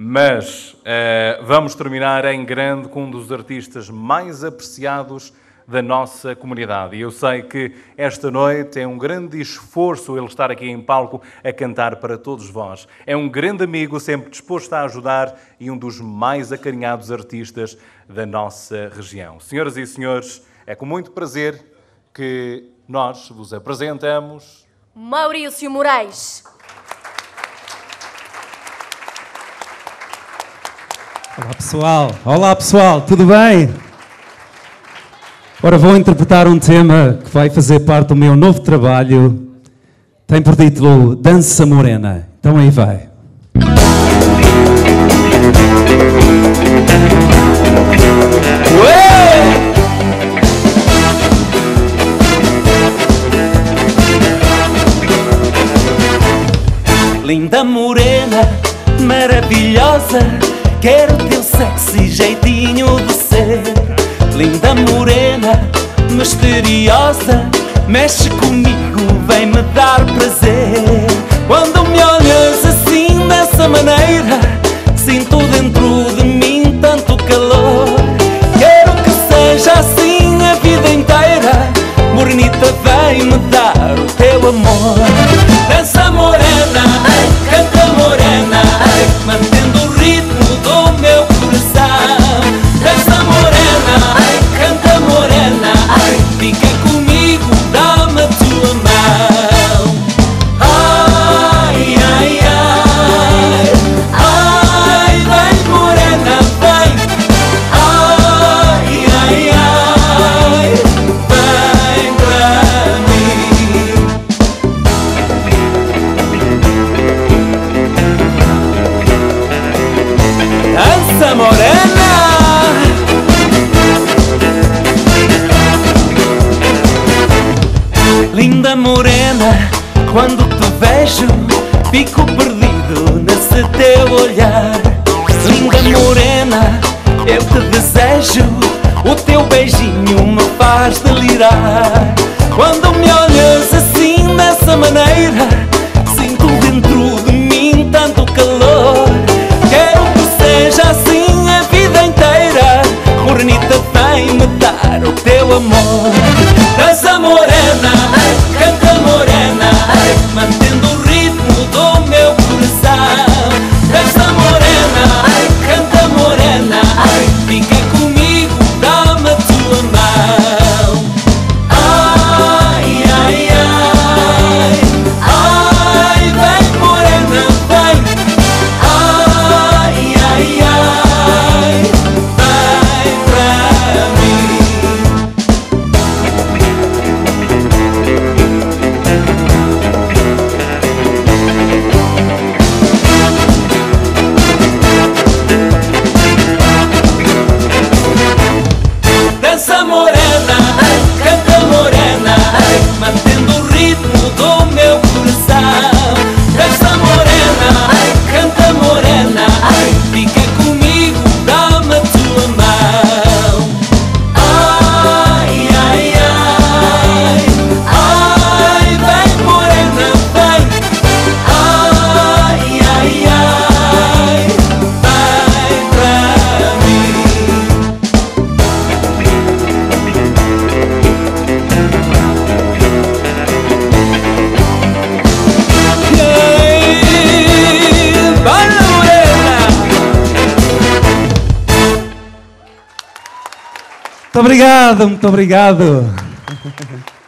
mas vamos terminar em grande com um dos artistas mais apreciados da nossa comunidade. E eu sei que esta noite é um grande esforço ele estar aqui em palco a cantar para todos vós. É um grande amigo, sempre disposto a ajudar e um dos mais acarinhados artistas da nossa região. Senhoras e senhores, é com muito prazer que nós vos apresentamos... Maurício Moraes. Olá pessoal, tudo bem? Ora, vou interpretar um tema que vai fazer parte do meu novo trabalho. Tem por título Dança Morena. Então aí vai. Linda morena, maravilhosa, quero teu sexy jeitinho de ser. Linda morena, misteriosa, mexe comigo, vem-me dar prazer. Quando me olhas assim, dessa maneira, sinto dentro de mim tanto calor. Quero que seja assim a vida inteira, morenita, vem-me dar o teu amor. Dança morena, canta morena, mantendo o ritmo do meu coração. Dança morena, canta morena, fica comigo, dá-me a tua mão. Ai, ai, ai, ai, vem morena, vem. Ai, ai, ai, vem pra mim. Dança morena. Linda morena, quando te vejo, fico perdido nesse teu olhar. Linda morena, eu te desejo, o teu beijinho me faz delirar. Quando me olhas assim, dessa maneira, sinto dentro de mim tanto calor. Quero que seja assim a vida inteira, morenita, vem-me dar o teu amor. Dança morena, canta morena, mantendo o ritmo do meu coração. Dança morena, canta morena, fica comigo, dá-me a tua mão. Ai, ai, ai, ai, vem morena, vem. Ai, ai, ai, vem pra mim. Dança morena, canta morena, mantendo o ritmo do meu coração. Dança morena, canta morena, fica comigo, dá-me a tua mão. Ai, ai, ai, ai, vem morena, vem. Ai, ai, ai, vem pra mim. Muito obrigado.